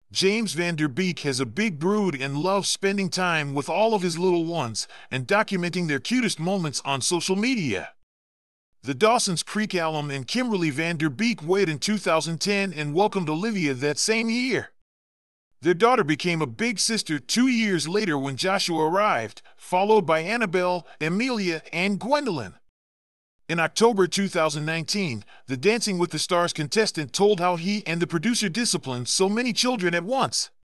James Van Der Beek has a big brood and loves spending time with all of his little ones and documenting their cutest moments on social media. The Dawson's Creek alum and Kimberly Van Der Beek wed in 2010 and welcomed Olivia that same year. Their daughter became a big sister 2 years later when Joshua arrived, followed by Annabel, Emilia, and Gwendolyn. In October 2019, the Dancing with the Stars contestant told how he and the producer disciplined so many children at once.